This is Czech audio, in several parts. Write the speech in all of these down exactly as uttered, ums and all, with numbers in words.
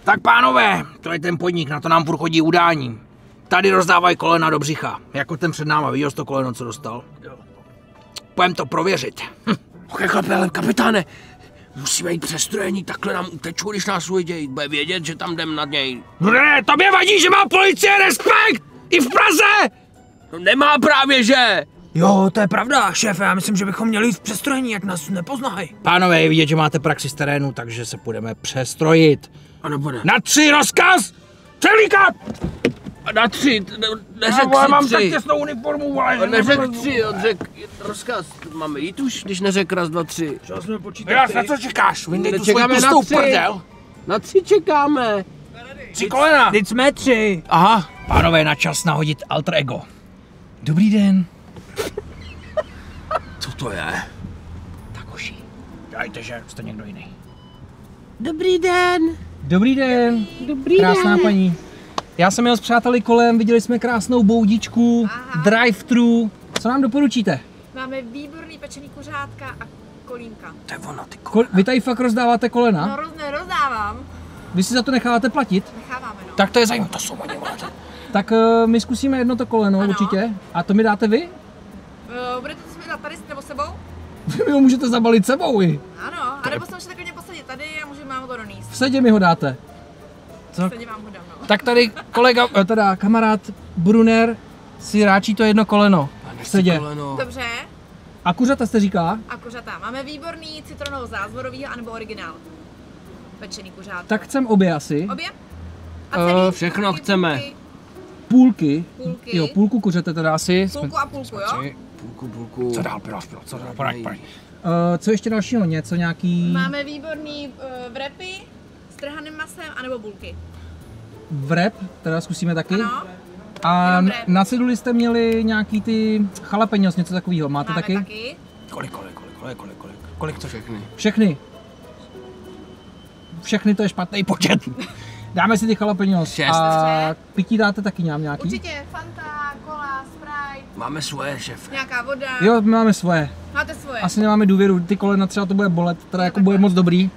Tak pánové, to je ten podnik, na to nám furt chodí udání. Tady rozdávají kolena do břicha, jako ten před náma, viděl jsi to koleno, co dostal? Jo. Půjdem to prověřit. Hm. Ok, chlapi, ale kapitáne, musíme jít přestrojení, takhle nám utečou, když nás uvidějí, bude vědět, že tam jdem nad něj. No ne, tobě vadí, že má policie respekt! I v Praze! No nemá právě, že? Jo, to je pravda, šéfe, já myslím, že bychom měli jít v přestrojení, jak nás nepoznají. Pánové, je vidět, že máte praxi z terénu, takže se budeme přestrojit. A nebude. Na tři rozkaz! Převlíkat! A na tři, ne, neřek no, si mám tři. tak těsnou uniformu, ale... Neřek tři, on řek rozkaz. Máme jít už, když neřek raz, dva, tři. Čas jsme počítat. Já na co čekáš? Vyndej tu svoji Čekáme na tlustou tři. prdel. Na tři čekáme. Tři kolena. Teď jsme tři. Aha. Pánové, na čas nahodit alter ego. Dobrý den. Co to je? Tak hoši, dajte, že jste někdo jiný. Dobrý den. Dobrý den. Dobrý Krásná den. paní. Já jsem jel s přáteli kolem, viděli jsme krásnou boudičku, drive-thru. Co nám doporučíte? Máme výborný pečený kuřátka a kolínka. To je ono, ty Ko- vy tady fakt rozdáváte kolena? No roz, nerozdávám. Vy si za to necháváte platit? Necháváme, no. Tak to je zajímavé, to jsou oni, vole. Tak uh, my zkusíme jedno to koleno Ano. určitě. A to mi dáte vy? Uh, budete to svědět tady nebo sebou? Vy ho můžete zabalit sebou i. Ano, a nebo se můžete klidně posadit tady a můžeme vám to donést. V sedě mi ho dáte. Co? Sedě vám ho dám, no. Tak tady kolega, eh, teda kamarád Brunner si ráčí to jedno koleno. V sedě. koleno. Dobře. A kuřata jste říká? A kuřata. Máme výborný citronovou zázvorový anebo originál. Pečený kuřátka. Tak chcem obě asi. Obě? A Eh, celý? všechno Půlky, chceme. půlky. Půlky. Půlky. Jo, půlku kuřete teda asi. Půlku a půlku, jo? Půlku, půlku. Co dál, piloš, piloš, co dál, poraď, poraď. Uh, co ještě dalšího? Něco nějaký Máme výborný uh, vrepy s trhaným masem anebo bulky. vrep, teda zkusíme taky. Ano. A Jenom n- vrep. na ceduli jste měli nějaký ty jalapeňos, něco takového. Máte Máme taky? taky. Kolik, kolik, kolik, kolik, kolik, kolik, kolik to Všechny. Všechny. Všechny to je špatný počet. Dáme si ty jalapeňos. Šest. A pití dáte taky nějak nějaký? Určitě Fanta, Cola, Sprite, Máme svoje, šéfe. nějaká voda. Jo, my máme svoje. Máte svoje. Asi nemáme důvěru, ty kolena třeba to bude bolet, teda jako bude moc dobrý.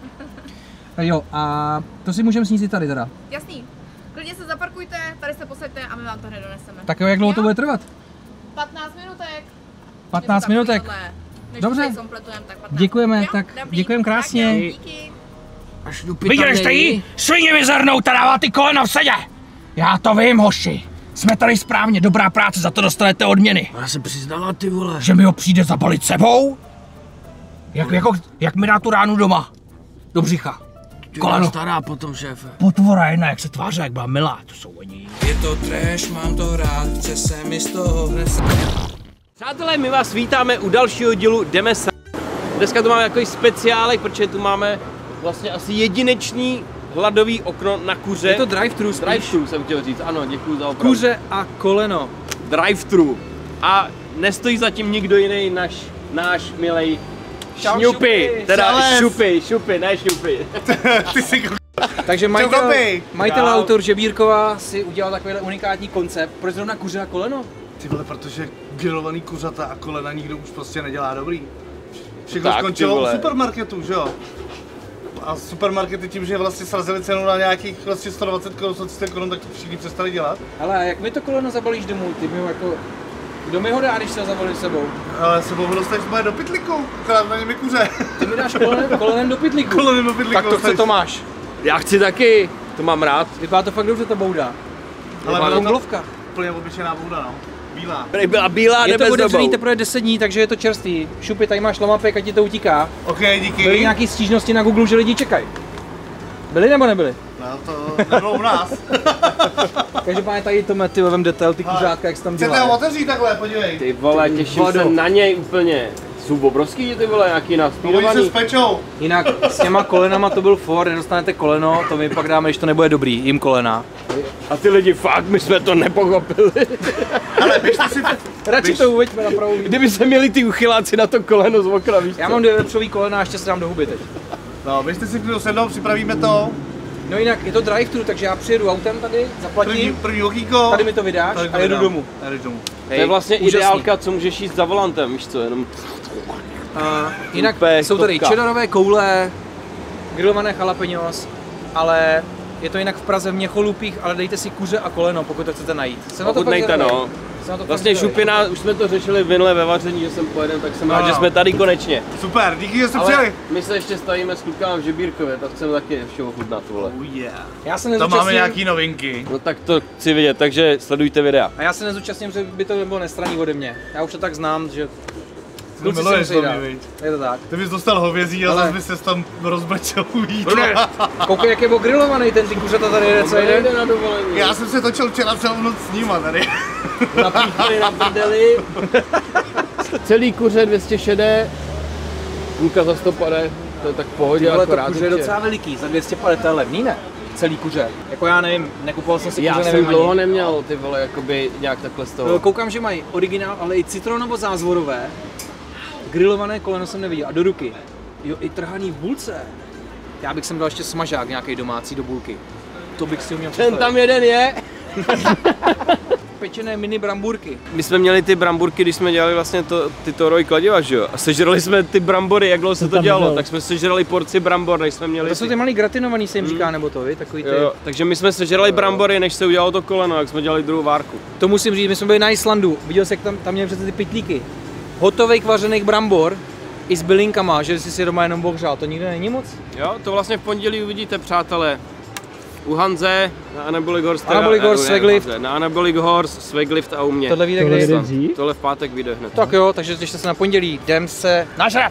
Jo, a to si můžeme sníst i tady teda. Jasný. Klidně se zaparkujte, tady se posaďte a my vám to hned doneseme. Tak jo, jak dlouho to Jo? bude trvat? patnáct minutek. patnáct minutek. Než Dobře. to tady zkompletujeme, tak patnáct Děkujeme, minut. Jo? tak Dobrý. děkujem krásně. Tak jo, díky. Až jdu Viděli jste jí? Svině mi zhrnout a dává ty kolena v sedě. Já to vím, hoši. Jsme tady správně, dobrá práce, za to dostanete odměny. Já se přiznala, ty vole. Že mi ho přijde zabalit sebou? Jak, jako, jak mi dá tu ránu doma? Do břicha. Ty koleno. koleno. Stará potom, šéfe. Potvora jedna, jak se tváří, jak byla milá, to jsou oni. Je to trash, mám to rád, chce se mi z toho hned. Přátelé, my vás vítáme u dalšího dílu Jdeme sem. Dneska tu máme takový speciálek, protože tu máme vlastně asi jedinečný hladový okno na kuře. Je to drive-thru spíš. Drive-thru jsem chtěl říct, ano, děkuju za opravu. Kuře a koleno. Drive-thru. A nestojí zatím nikdo jiný než náš milej Čau, Šňupy. Šupy. Teda Čales. šupy, šupy, ne šňupy. Ty jsi Takže majitel, chlapi. majitel Čau. autor Žebírkova si udělal takovýhle unikátní koncept. Proč zrovna kuře a koleno? Ty vole, protože grilovaný kuřata a kolena nikdo už prostě nedělá dobrý. Všechno Tak, ty skončilo u vole. supermarketu, že jo? A supermarkety tím, že vlastně srazili cenu na nějakých vlastně sto dvacet korun, sto třicet korun, tak to všichni přestali dělat. Ale jak mi to koleno zabalíš domů, ty mi ho jako... Kdo mi ho dá, když se ho zabalím sebou? Ale sebou ho dostaneš moje do pytlíku, akorát na něm je kuře. Ty mi dáš kolenem, kolenem do pytlíku. Kolenem do pytlíku Tak to chce dostaneš. Tomáš. Já chci taky, to mám rád. Vypadá to fakt dobře, ta bouda. Ale Ale byla to monglovka. úplně obyčejná bouda, no. Bílá. Tady byla bílá, Je to nebe s otevřený dobou. teprve deset dní, takže je to čerstvý. Šupy, tady máš lamapek, ať ti to utíká. OK, díky. Byly nějaký stížnosti na Google, že lidi čekají. Byly nebo nebyly? No to nebylo u nás. Každopádně tady to ty vem detail, ty kuřátka, jak se tam Chcete ho dělá. otevřít takhle, podívej. Ty vole, těším Vodu. se na něj úplně. Jsou obrovský ty vole, nějaký Oni se naspírovaný. spečou. Jinak s těma kolenama to byl for, nedostanete koleno, to my pak dáme, když to nebude dobrý, jim kolena. A ty lidi fakt, my jsme to nepochopili. Ale běžte si... Radši Běž. to uveďme na pravou. Kdyby se měli ty uchyláci na to koleno z okna, víš Já co? mám dvě vepřový kolena a ještě se dám do huby teď. No, běžte si klidu sednout, připravíme to. No jinak je to drive-thru, takže já přijedu autem tady, První, zaplatím, první okýko. tady mi to vydáš Tady to a jedu vydám. domů. Já jdu domů. To je vlastně úžasný. ideálka, co můžeš jíst za volantem, víš co, jenom... Uh, jinak Úplně jsou tady topka. cheddarové koule, grillované jalapeňos, ale Je to jinak v Praze v Měcholupích, ale dejte si kuře a koleno, pokud to chcete najít. Jsem na to Pokud fakt nejte, zvědavý. no. Jsem na to fakt Vlastně zvědavý. šupina, už jsme to řešili minule ve vaření, že jsem pojedem, tak jsem No, rád, no. že jsme tady konečně. Super, díky, že jste Ale přijeli. my se ještě stavíme s klukama v Žebírkově, tak chceme taky ještě ochutnat, vole. Oh yeah. Já se Tam nezúčastním, máme nějaký novinky. No tak to chci vidět, takže sledujte videa. a já se nezúčastním, že by to nebylo nestranný ode mě. Já už to tak znám, že To kluci se miluješ musí to dát. mě, viď? Je to tak. Ty bys dostal hovězí a Ale- zase bys se tam rozbrečel u jídla. Brune, koukej, jak je ogrilovaný ten ty kuřata tady jede, co jde. Jde na dovolení. Já jsem se točil včera celou noc s nima tady. Napíchali na prdeli. Celý kuře dvě stě šedé, půlka za sto pade, to je tak v pohodě, Tohle to akorát kuře je určitě. docela veliký, za dvě stě padesát to je levný, ne? Celý kuře. Jako já nevím, nekupoval jsem si kuře, Já nevím jsem dlouho ani. neměl ty vole, jakoby nějak takhle z toho. Koukám, že mají originál, ale i citronovo-zázvorové. Grilované koleno jsem neviděl. A do ruky. Jo, i trhaný v bulce. Já bych sem dal ještě smažák nějaký domácí do bulky. To bych si uměl Ten představit. tam jeden je. Pečené mini bramburky. My jsme měli ty bramburky, když jsme dělali vlastně to, ty toroj kladiva, že jo? A sežrali jsme ty brambory, jak dlouho se to dělalo, tak jsme sežrali porci brambor, než jsme měli To jsou ty malý gratinovaný, se jim říká, nebo to, vy? Takový ty. Jo, takže my jsme sežrali brambory, než se udělalo to koleno, jak jsme dělali druhou várku. To musím říct, my jsme byli na Islandu. Viděl jsi, jak tam, tam měli přece ty pytlíky. Hotovej kvařených brambor i s bylinkama, že jsi si doma jenom bohřál. To nikde není moc? Jo, to vlastně v pondělí uvidíte, přátelé. U Hanze, na Anabolic Horse, teda- Anabolic Horse, ne, Swaglift. Hanze, na Anabolic Horse, Swaglift a u mě. Tohle vyjde kde? Tohle v pátek vyjde hned. Tak jo, takže těšte se na pondělí. Jdem se nažrat.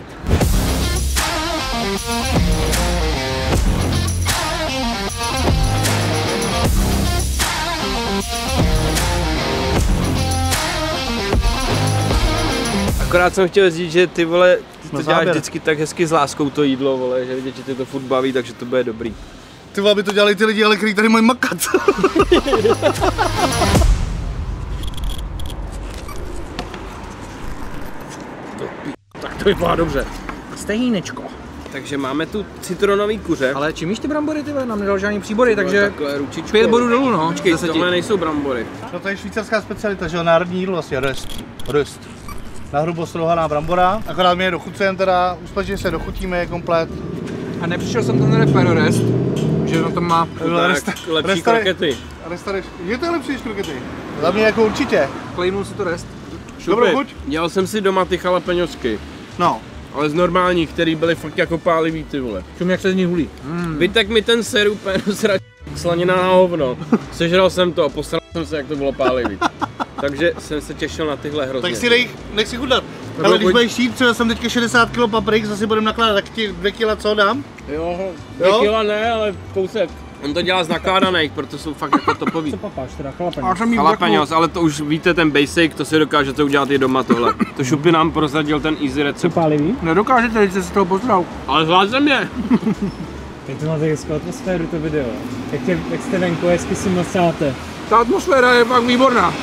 Akorát jsem chtěl říct, že ty vole, ty to Na děláš záběr. vždycky tak hezky s láskou to jídlo, vole, že vidět, že ty to furt baví, takže to bude dobrý. Ty vole, aby to dělali ty lidi, ale kteří tady mají makat. Tak to vypadá dobře. Stehínečko. Takže máme tu citronový kuře. Ale čím jíš ty brambory, ty vole? Nám nedal žádný příbory, takže Takhle ručičkou. pět bodů dolů, no. Počkej, z deseti. tohle nejsou brambory. No to je švýcarská specialita, že jo, národní jídlo vlastně, röst. Röst. Na hrubo srouhaná brambora, akorát my je dochucujeme teda, uspačně se dochutíme je komplet. A nepřišel jsem ten Ferrorest, že na tom má Tak, lepší krokety. Restare, je to lepší než krokety? Za mě jako určitě. klejnul si to rest. Dobrou Šupi, chuť? dělal jsem si doma ty jalapeňosky, No. ale z normálních, který byly fakt jako pálivý, ty vole. Čum, jak se z ní hulí. Mm. Vytek mi ten ser úplně dosra slanina na hovno. Sežral jsem to a posral jsem se, jak to bylo pálivý. Takže jsem se těšil na tyhle hrozně. Tak si dej, nech si chutnat. Ale když budeš jít, třeba jsem teďka šedesát kilo paprik, zase budeme nakládat, tak ti dvě kila co dám? Jo, Jo? dvě kila ne, ale kousek. On to dělá z nakládaných, proto jsou fakt jako topový. Papáš teda, chlapeň. Jalapeňos, ale to už víte, ten basic, to si dokážete udělat i doma tohle. To Šupi nám prozradil ten easy recept. Pálivý? Nedokážete, když se z toho pozdral. Ale zvládl je. Jak to máte hezkou atmosféru, to video. Jak, tě, jak jste venku, hezky si masáte. Ta atmosféra je fakt výborná.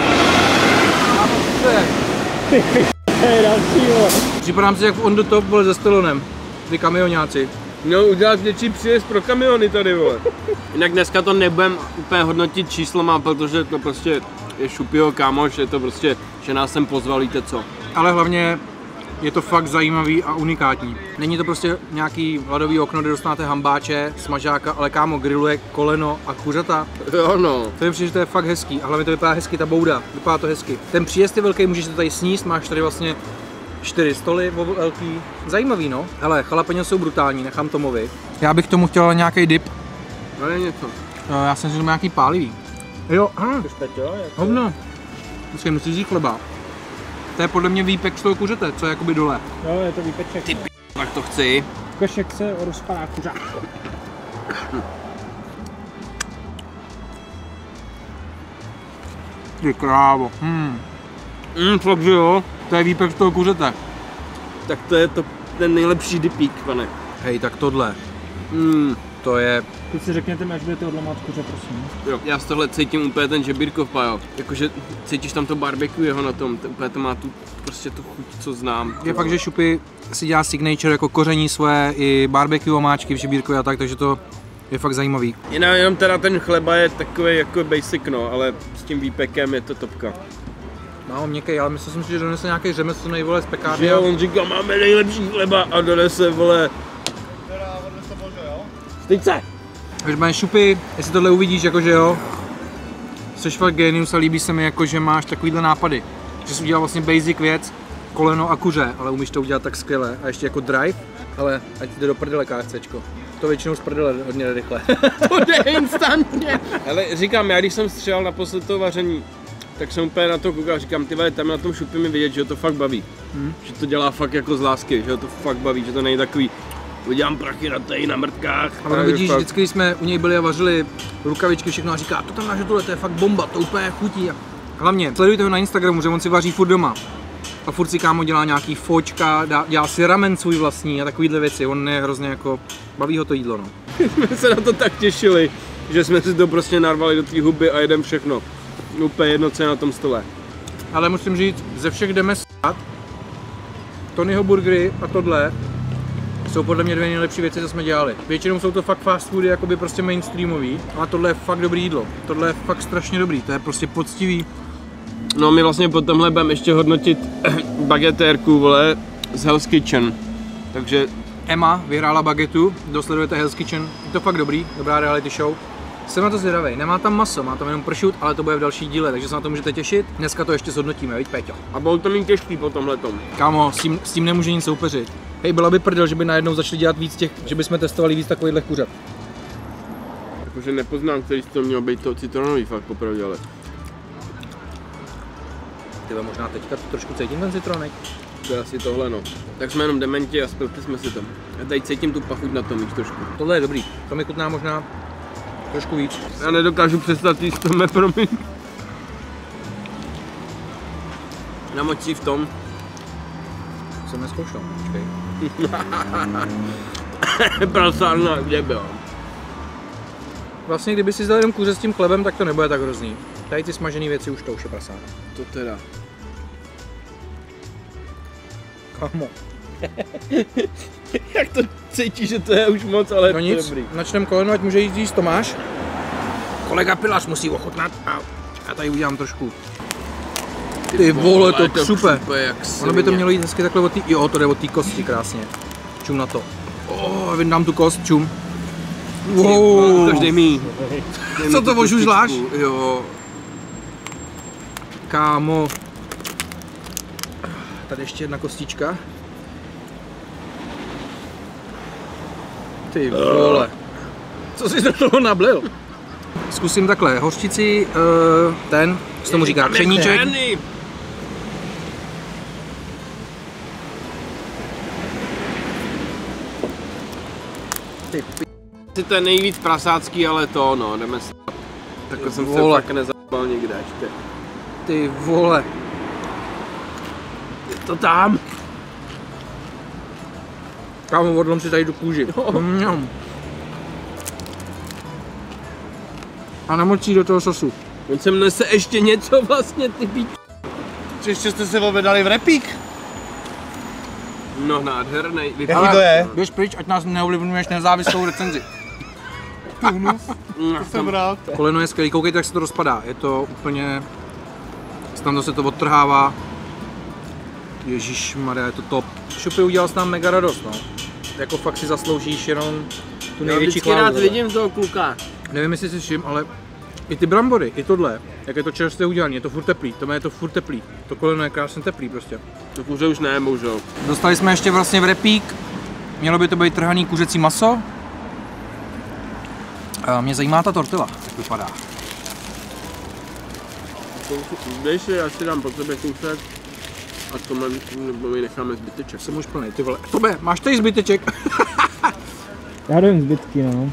To je další, jo. Připadám si jak v On the Top, vole, se Stallonem. Ty kamionáci. No, udělat větší příjezd pro kamiony tady, vole. Jinak dneska to nebudem úplně hodnotit číslama, protože to prostě je Šupiho kámoš, je to prostě, že nás sem pozval, víte co. Ale hlavně je to fakt zajímavý a unikátní. Není to prostě nějaký hladový okno, kde dostanete hambáče, smažáka, ale kámo grilluje koleno a kuřata. Jo no. To mi přijde, že to je fakt hezký a hlavně to vypadá hezky, ta bouda, vypadá to hezky. Ten příjezd je velký, můžeš to tady sníst, máš tady vlastně čtyři stoly velký. Zajímavý, no. Hele, chalapeňo jsou brutální, nechám Tomovi. Já bych tomu chtěl nějaký dip. To je něco. Já jsem si tomu nějaký pálivý. Jo, aha, hovno. Počkej, musíš jít chleba. To je podle mě výpek z toho kuřete, co je jakoby dole. Jo, je to výpeček. Ty p***, tak to chci. Košek se rozpadá kuřák. Ty krávo. Hmm. Mm, fakt že jo. To je výpek z toho kuřete. Tak to je to ten nejlepší dipík, pane. Hej, tak tohle, Mm, to je... Teď si řekněte mi, až budete odlamat kuře, prosím. jo. Já z tohle cítím úplně ten žebírkov, pajo. Jakože cítíš tam to barbecue jeho na tom, to, úplně to má tu, prostě tu chuť, co znám. Je fakt, že Šupy si dělá signature jako koření svoje i barbecue omáčky v žebírkově a tak, takže to je fakt zajímavý. Jinak jenom teda ten chleba je takový jako basic, no, ale s tím výpekem je to topka. Málo měkkej, ale myslím si, že donese nějaký řemeslný, vole, z pekárny. Že jo, on říká, máme nejlepší chleba a donese, vole, styďce. Když máš šupy, jestli tohle uvidíš, jakože jo, jsi fakt genius a líbí se mi, jako, že máš takovýhle nápady. Že jsi udělal vlastně basic věc, koleno a kuře, ale umíš to udělat tak skvěle. A ještě jako drive, ale ať jde do prdele KFCčko. To většinou z prdele hodně rychle. To jde instantně. Ale říkám, já když jsem střelal naposled to vaření, tak jsem úplně na to koukal, říkám, ty vole, tam na tom šupi mi vidět, že ho to fakt baví. Hmm. Že to dělá fakt jako z lásky, že ho to fakt baví, že to není takový, udělám prachy na tej, na mrtkách. A ono vidíš, fakt... vždycky, když jsme u něj byli a vařili rukavičky, všechno a říká, to tam máš tohle, to je fakt bomba, to úplně chutí. Hlavně, sledujte ho na Instagramu, že on si vaří furt doma. A furt si kámo dělá nějaký fočka, dá, dělá si ramen svůj vlastní a takovýhle věci, on je hrozně jako, baví ho to jídlo, no. Jsme se na to tak těšili, že jsme si to prostě narvali do té huby a jedem všechno. Úplně jedno, co je na tom stole. Ale musím říct, ze všech jdeme stát. Tonyho burgery a tohle jsou podle mě dvě nejlepší věci, co jsme dělali. Většinou jsou to fakt fast foody, jakoby prostě mainstreamový, a tohle je fakt dobrý jídlo. Tohle je fakt strašně dobrý, to je prostě poctivý. No my vlastně po tomhle budeme ještě hodnotit bagetérku, vole, z Hell's Kitchen. Takže Emma vyhrála bagetu, dosledujete Hell's Kitchen, je to fakt dobrý, dobrá reality show. Jsem na to zvědavej, nemá tam maso, má tam jenom pršut, ale to bude v další díle, takže se na to můžete těšit. Dneska to ještě zhodnotíme, viď Péťo? A bylo to mít těžký po tomhletom. Kámo, s tím, s tím nemůže nic soupeřit. Hej, byla by prdel, že by najednou začali dělat víc těch, že bychom testovali víc takovýchhle kuřat. Jakože nepoznám, který to mělo být to citronový, fakt popravdě, ale... Tyhle, možná teďka trošku cítím ten citronek. To je asi tohle, no. Tak jsme jenom dementi a spilili jsme si to. Já tady cítím tu pachuť na tom víc trošku. Tohle je dobrý, to mi chutná možná trošku víc. Já nedokážu přestat jíst, to mě promiň. Namočí v tom. Jsem neskoušel, počkej. Prasárna, kde byla? Vlastně kdyby si dal jenom kuře s tím chlebem, tak to nebude tak hrozný. Tady ty smažené věci už to už je prasárna. To teda. Kamo. Jak to cítíš, že to je už moc, ale no to je nic, dobrý. načnem koleno, ať může jít jíst Tomáš. Kolega Pilař musí ochutnat a já tady udělám trošku. Ty vole, to křupe. Ono by to mělo jít hezky takhle od té, jo, to jde od té kosti krásně. Čum na to. Oh, vyndám tu kost, čum. Wow. Každý mý. Co to ožužláš? Jo. Kámo. Tady ještě jedna kostička. Ty vole. Co jsi do toho nablil? Zkusím takhle, hořčici, uh, ten, co tomu říká, křeníček. Ty p***. To je nejvíc prasácký, ale to no, jdeme s... Takhle jsem se fakt nezabal nikde ještě. Ty vole. Je to tam. Kámo, odlom si tady do kůži. No. A namočí do toho sosu. On sem nese ještě něco vlastně, ty píč. Ještě jste se objednali v repík? No nádhernej. Jaký to je? Běž pryč, ať nás neovlivňuješ nezávislou recenzi. To jsem rád. Koleno je skvělý, koukejte, jak se to rozpadá. Je to úplně... Snadno se to odtrhává. Ježišmarja, je to top. Šupy, udělal jsi nám mega radost, no. Jako fakt si zasloužíš jenom tu největší chválu. Já vždycky rád vidím toho kluka. Nevím, jestli si všim, ale i ty brambory, i tohle, jak je to čerstvě udělané, je to furt teplý, to je to furt teplý. To koleno je krásně teplý prostě. To kuře už ne, bohužel. Dostali jsme ještě vlastně v repík, mělo by to být trhaný kuřecí maso. A mě zajímá ta tortila, jak vypadá. Dej si, já si dám po sebe kousek a tohle nebo my necháme zbyteček. Jsem už plný, ty vole. Tobe, máš tady zbyteček? Já dám zbytky, no.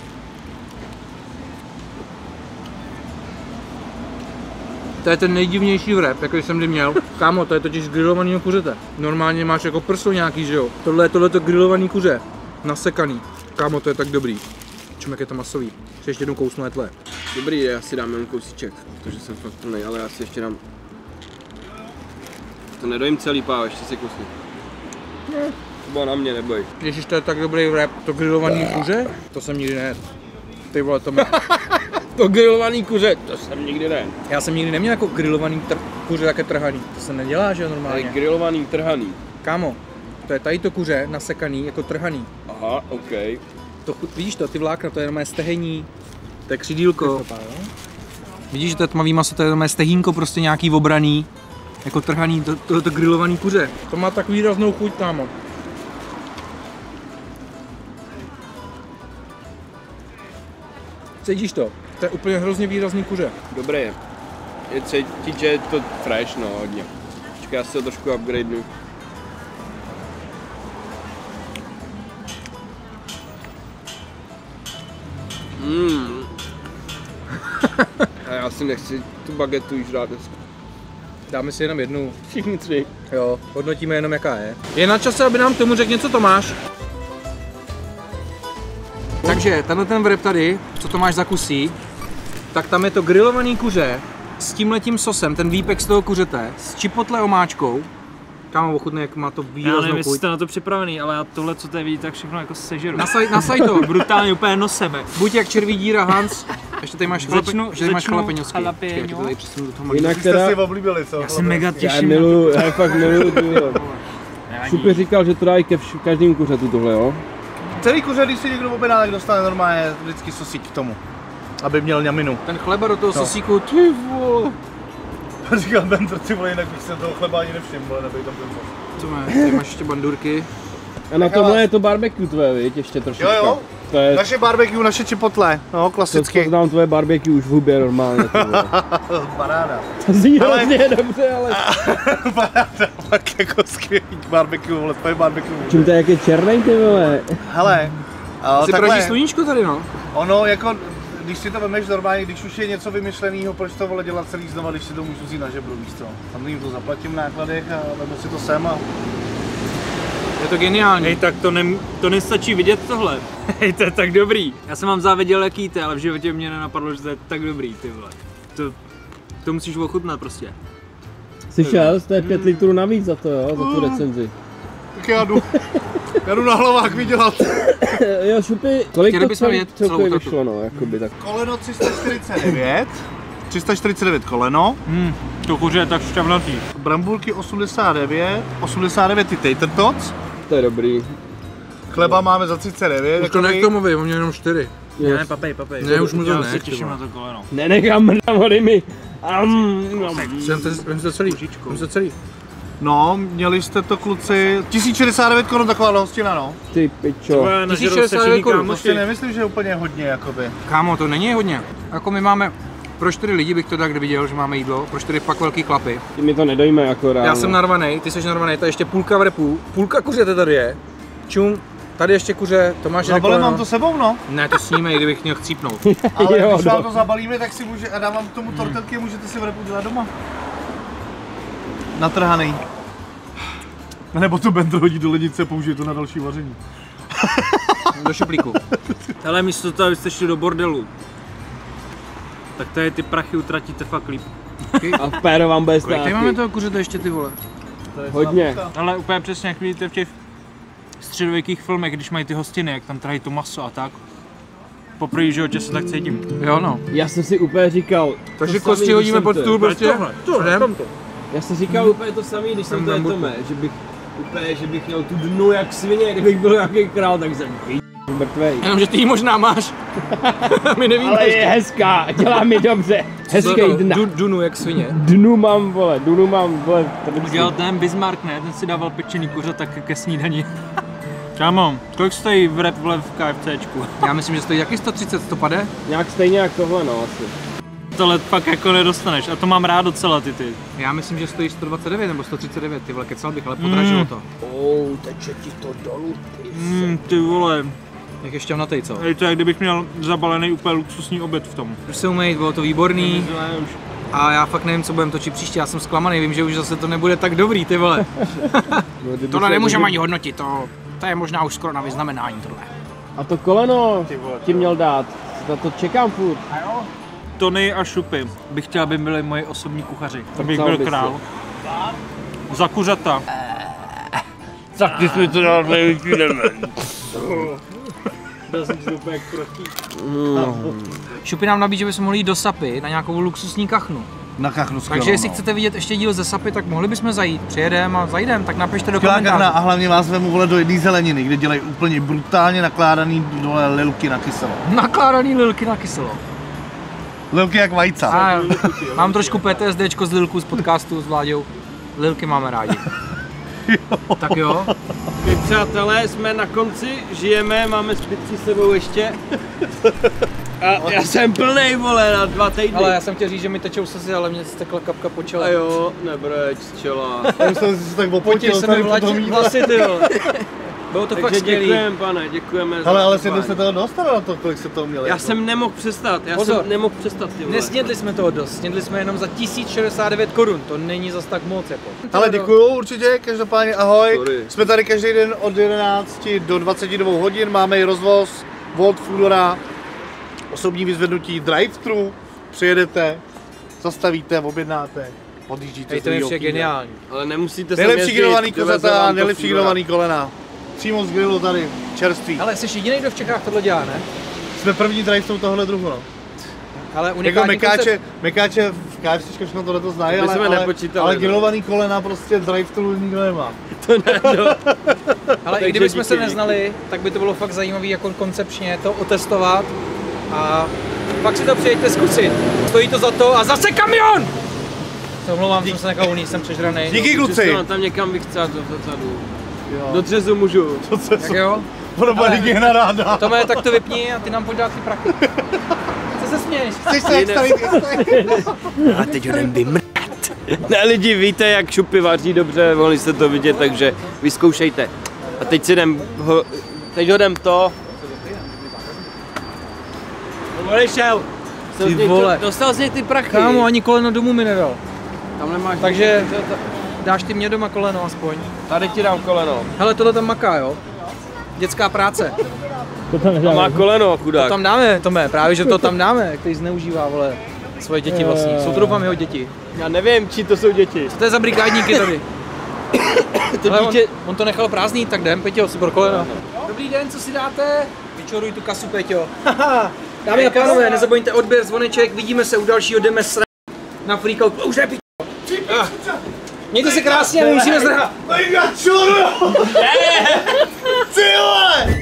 To je ten nejdivnější wrap, jaký jsem kdy měl. Kámo, to je totiž z grilovaného kuřete. Normálně máš jako prso nějaký, že jo? Tohle je tohleto grilovaný kuře. Nasekaný. Kámo, to je tak dobrý. Čím, jak je to masový. Si ještě jednou kousnu tle. Dobrý, já si dám jen kousíček, protože jsem fakt plnej, ale já si ještě dám... To nedojím celý páv, ještě si kusnu. Ne. To bylo na mě, neboj. Ježiš, to je tak dobrý wrap. To grilovaný kuře? To jsem nikdy nejedl. Ty vole, to mě... To grilovaný kuře, to jsem nikdy ne. Já jsem nikdy neměl jako grilovaný tr- kuře také trhaný. To se nedělá, že jo, normálně. Ale grilovaný trhaný. Kámo, to je tady to kuře nasekaný jako trhaný. Aha, OK. To, vidíš to, ty vlákna, to je jenom stehení, to je křidílko. Vidíš, že to je tmavý maso, to je jenom stehínko, prostě nějaký obraný, jako trhaný, to, to, to grilovaný kuře. To má tak výraznou chuť, kámo. Cítíš to? To je úplně hrozně výrazný kuře. Dobré je. Je cítit, že je to fresh, no hodně. Počkej, já si to trošku upgradenu. Mm. A já si nechci tu bagetu už dát dneska. Dáme si jenom jednu. Všichni tři. Jo, hodnotíme jenom jaká je. Je na čase, aby nám k tomu řekl něco Tomáš. Takže tenhle ten vreb tady, co Tomáš zakusí, tak tam je to grilovaný kuře s tímhletím sosem, ten výpek z toho kuřete, s chipotle omáčkou. Kámo, ochutnej, jak má to Já výraznou nevím, chuť. jestli jste na to připravený, ale já tohle, co tady vidíte, tak všechno jako sežeru. Nasaj, nasaj to. Brutálně úplně noseme. Buď jak červí díra Hans, ještě tady máš, Začnu- začnu, tady máš začnu chalapeňovský. jalapeno. Počkej, já ti to tady přesunu do toho Jinak Jste teda, si oblíbili, co? Já se mega já těším. miluju, já fakt miluju tu. Šupy říkal, že to dají ke vš- každému kuřetu tohle, jo? Celý kuře, když si někdo objedná, tak dostane normálně vždycky sosík k tomu. Aby měl ňaminu. Ten chleba do toho sosíku, ty vole. Říkal Bender, ty vole, jinak bych se toho chleba ani nevšiml, ale nebej tam ten sos. Co má? Tady máš ještě bandurky. A na tomhle je to barbecue tvoje, viď? Ještě trošku. Jo, jo. To je, Naše barbecue, naše chipotle, no, to, klasicky. to znám tvoje barbecue už v hubě normálně, ty vole. Paráda. To zní Ale- hrozně dobře, ale... Paráda, fakt jako skvělý barbecue, vole, tvoje barbecue. Čím to je, jak je černej, ty vole? Hele, a Jsi takhle, praží sluníčko tady, no. ono jako, když si to vemeš normálně, když už je něco vymyšlenýho, proč to vole dělat celý znova, když si to můžu vzít na žebru, víš co? Tam jim to zaplatím v nákladech a vemu si to sem a... Je to geniální. Hej, tak to, ne, to nestačí vidět tohle. Hej, to je tak dobrý. Já jsem vám záviděl, jaký to je, ale v životě mě nenapadlo, že to je tak dobrý, ty vole. To, to musíš ochutnat prostě. Slyšel, to je pět litrů navíc za to, jo, za tu recenzi. Tak já jdu, já jdu na hlavách vydělat. Jo, Šupy, kolik Chtěli to bychom celý, vidět celou celkově utratu. vyšlo, no, jakoby tak. Koleno tři sta čtyřicet devět. tři sta čtyřicet devět koleno. Hmm, to kuře je tak šťavnatý. Brambulky osmdesát devět, osmdesát devět ty tater tots. To je dobrý. Chleba máme za třicet devět. Už to nech Tomovi, on měl jenom čtyři. Ne, ne, papej, papej. Ne, už mu to Já ne, se ty těším vole. na to koleno. Nenechám mrdám hody mi. Am, Jsem to, jsem to celý, jsem to celý. No, měli jste to kluci, tisíc šedesát devět korun taková hostina, no. ty pičo. Tvoje tisíc nažerou se šedesát devět všichni korun, To si kámoši. nemyslím, že je úplně hodně, jakoby. Kámo, to není hodně. Jako my máme, pro čtyři lidi bych to tak viděl, že máme jídlo, pro čtyři pak velký klapy. Ty mi to nedojme jako ráno. Já jsem narvanej, ty jsi narvanej, to je ještě půlka vrepů, půlka kuřete tady je. Čum, tady ještě kuře, Tomáš jde Zabalím koleno. vám to sebou, no. Ne, to snímej, kdybych měl chcípnout. Ale Jo, když vám no. to zabalíme, tak si může, a dám vám k tomu tortilky, můžete si vrepu dělat doma. Natrhaný. Nebo to Bender hodí do lednice, použije to na další vaření. Do šuplíku. Hele, místo toho, abyste šli do bordelu, tak tady ty prachy utratíte fakt líp. A v péro vám bude Kolik stát. tady máme toho kuřete ještě, ty vole? Hodně. Ale úplně přesně jak vidíte v těch středověkých filmech, když mají ty hostiny, jak tam trají to maso a tak. Poprvé v životě se tak cítím. Jo no. Já jsem si úplně říkal. Takže to kosti samý, hodíme když pod jsem stůl to- prostě. Jdem. Já jsem říkal úplně to samý, když jsem Tam to je bramburku. Tome, že bych úplně, že bych měl tu dnu jak svině, kdybych byl nějaký král, tak jsem pí, mrtvej. Jenomže ty ji možná máš. My nevíme Ale je ještě. hezká, dělá mi dobře. Hezký dna. Du, dunu jak svině. Dnu mám, vole, dunu mám, vole, to bych Udělal ten Bismarck, ne? Ten si dával pečený kuře tak ke snídani. Kámo, kolik stojí v rep vole v KFCčku? Já myslím, že stojí jaký sto třicet, sto padé? nějak stejně jak tohle, no asi. Tohle fakt jako nedostaneš a to mám rád docela ty ty. Já myslím, že stojí sto dvacet devět nebo sto třicet devět, ty vole, kecal bych, ale podražilo Mm. to. Oh, teče ti to dolů, ty. Mm, ty vole, Jak ještě vnatej, co? hej, to je kdybych měl zabalený úplně luxusní oběd v tom. Už se umejít, bylo to výborný. Ne, už. A já fakt nevím, co budeme točit příště, já jsem zklamaný, vím, že už zase to nebude tak dobrý, ty vole. No, kdyby Tohle se- nemůžeme kdyby- ani hodnotit, to, to je možná už skoro na vyznamenání tohle. A to koleno ti měl dát, na to čekám furt. Tony a Šupy bych chtěl, aby byli moji osobní kuchaři. Tak Abych vzal byl by si. král. Za kuřata. Tak ty jsme to dali, jdeme. Byl jsem si úplně proti. Šupy nám nabídl, že bychom mohli jít do Sapy na nějakou luxusní kachnu. Na kachnu skvělou, Takže jestli no. chcete vidět ještě díl ze Sapy, tak mohli bychom zajít. Přijedeme a zajdeme, tak napište do Skvělá kachna komentářů. a hlavně vás vemu vole do jedné zeleniny, kde dělají úplně brutálně nakládaný dole lilky na kyselo. Nakládaný lilky na kyselo. Lilky jak vajca. A mám trošku PTSDčko z lilku z podcastu s Vláďou. Lilky máme rádi. Tak jo. My přátelé, jsme na konci, žijeme, máme špici s sebou ještě. A já jsem plnej, vole, na dva týdny. Ale já jsem chtěl říct, že mi tečou slzy, ale mě stekla kapka po čele. A jo, nebreč z čela. Já jsem si tak Potil opotil se mi tady po tom vlači, jídle. vlasy, ty vole. Bylo to fakt Takže skvělý. děkujeme, pane, děkujeme. za Ale, ale pozvání. si se toho dostal na to, kolik se toho měli. Já jsem nemohl přestat, já Pozor. jsem nemohl přestat, ty vole. Nesnědli jsme toho dost, snědli jsme jenom za tisíc šedesát devět korun, to není zas tak moc jako. Ale děkuju určitě, každopádně ahoj. Sorry. Jsme tady každý den od jedenácti do dvaceti dvou hodin, máme i rozvoz Volt Foodora, osobní vyzvednutí drive-thru, přijedete, zastavíte, objednáte, odjíždíte. Hej, z to je druhého vše kýle. geniální. Ale nemusíte sem Nejlepší jezdit, grillovaný doveze kozata, vám to nejlepší Foodora. grillovaný kolena. Přímo z grillu tady, čerstvý. Ale jsi jediný, kdo v Čechách tohle dělá, ne? Jsme první drive-thru tohohle druhu, no. Ale Jako unikátní mekáče, koncept. mekáče v KFCčka všechno tohle to znají, To ale, bychom ale, nepočítali, ale no. grillovaný kolena prostě drive-thru nikdo nemá. Ale i Takže kdyby jsme se díky. neznali, tak by to bylo fakt zajímavé jako koncepčně to otestovat a pak si to přijeďte zkusit. Stojí to za to a zase kamion! Se omlouvám, jsem se nechal unít, jsem přežranej. Díky kluci! Přesto tam někam vychcát do zadu. Do třezu můžu. Tak jo. Ono bude Ale- hygiena ráda. Tome, tak to vypni a ty nám pojď dát ty prachy. Co se směješ? Chceš se jak starý A teď ho jdem vymrt. Ne, lidi, víte, jak šupy vaří dobře, mohli jste to vidět, takže vyzkoušejte. A teď si jdem, ho, teď ho jdem to. Odešel. Ty vole. Dostal z něj ty prachy. Kámo, ani koleno domů mi nedal. Tam nemáš. Takže dáš ty mě doma koleno aspoň. Tady ti dám koleno. Hele, tohle tam maká, jo? Dětská práce. A má koleno, To chudák. tam dáme, Tome, právě že to tam dáme, který zneužívá, vole, svoje děti vlastní. Jsou to doufám jeho děti. Já nevím, či to jsou děti. Co to je za brigádníky tady? To Ale on, dítě... on to nechal prázdný, tak jdem, Peťo, si pro koleno. Dobrý den, co si dáte? Vyčoruj tu kasu, Peťo. Dámy a pánové, nezapomeňte odběr, zvoneček, vidíme se u dalšího, jdeme sra... na freakout. Už ne, Peťo. Ah. Mějte se krásně, musíme zdrhat. Ty vole!